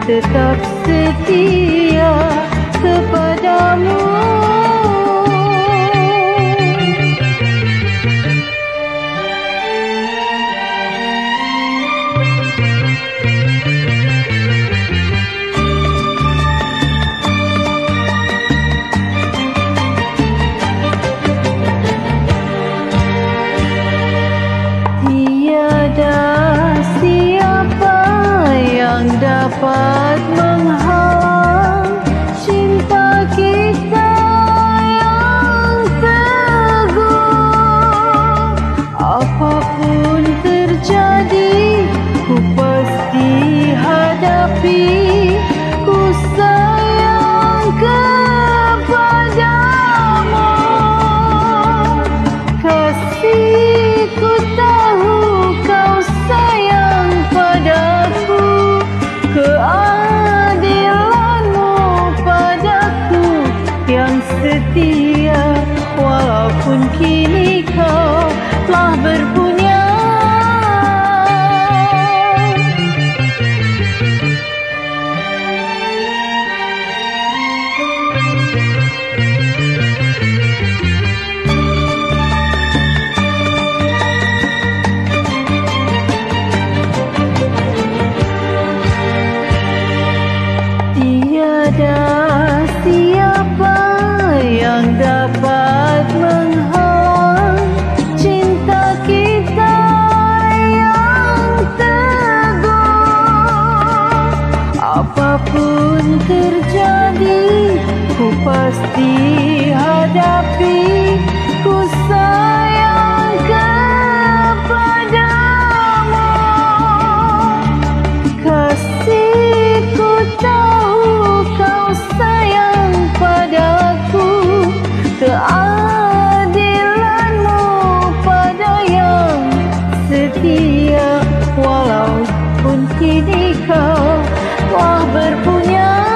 tetap setia kepadamu. Tiada siapa yang dapat menghalang cinta kita yang teguh. Apapun terjadi, ku pasti hadapi. Ku sayang kepadamu, kasihku tahu kau sayang padaku. Keadilanmu padaku yang setia, walaupun kini kau telah berpunya. Tiada siapa yang dapat menghalang cinta kita yang teguh. Apapun terjadi, ku pasti hadapi. Ku sayang kepadamu, kasihku tahu kau sayang padaku. Keadilanmu pada yang setia, walaupun kini kau telah berpunya.